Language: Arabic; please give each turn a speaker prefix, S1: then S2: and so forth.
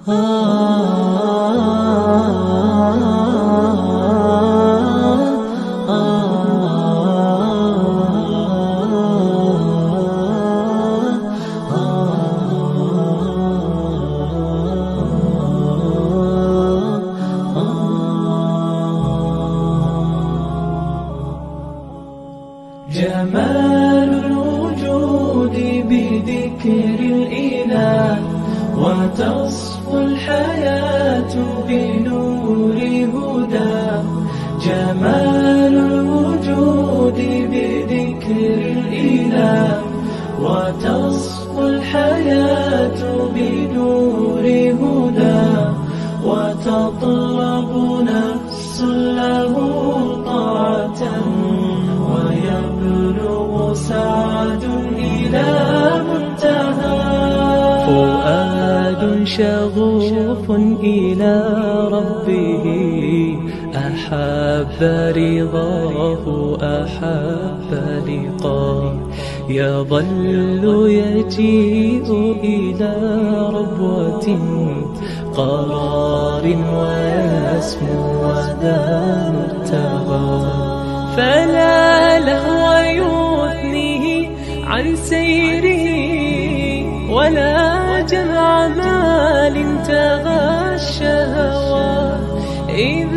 S1: جمال الوجود بذكر الإله، وتصفو الحياة بنور هداه. جمال الوجود بذكر الإله، وتصفو الحياة بنور هداه. وتطلب نفس له طاعة، ويبلغ سعد إلى منتهى. فؤاد شغوف إلى ربه، أحب رضاه أحب لقاه. يظل يجيء إلى ربوة قرار، ويسمو وذا مرتضى. فلا لهو يثنيه عن سيره، ولا جمع مال تغى الشهوات.